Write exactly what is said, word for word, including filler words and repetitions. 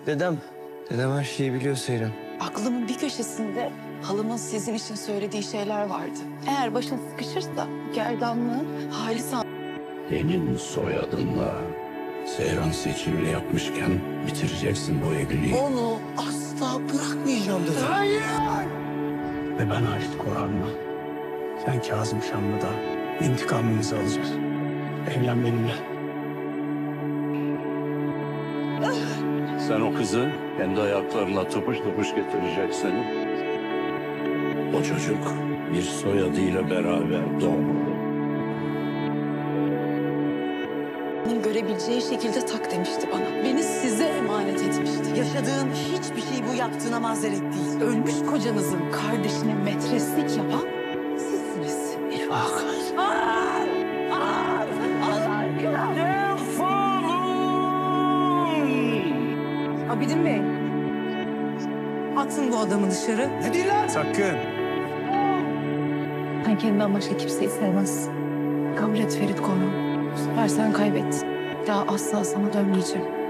Dedem, dedem her şeyi biliyor Seyran. Aklımın bir köşesinde halımın sizin için söylediği şeyler vardı. Eğer başın sıkışırsa gerdanlığı Halis Han... Senin soyadınla Seyran seçimini yapmışken bitireceksin bu evliliği. Onu asla bırakmayacağım dedem. Hayır! Ve ben Halit Korhan'la, sen Kazım Şamlı'da intikamımızı alacağız. Evlen benimle. Sen o kızı kendi ayaklarına tıpış tıpış getireceksin. O çocuk bir soyadıyla beraber doğmalı. ...görebileceği şekilde tak demişti bana. Beni size emanet etmişti. Yaşadığın hiçbir şey bu yaptığına mazeret değil. Ölmüş kocanızın kardeşine metreslik yapan sizsiniz. Bir vakit. Abidin Bey. Atın bu adamı dışarı. Ne değil lan? Sakın. Sen kendinden başka kimseyi sevmezsin. Kabul et Ferit Korhan. Bu sefer sen kaybettin. Bir daha asla sana dönmeyeceğim.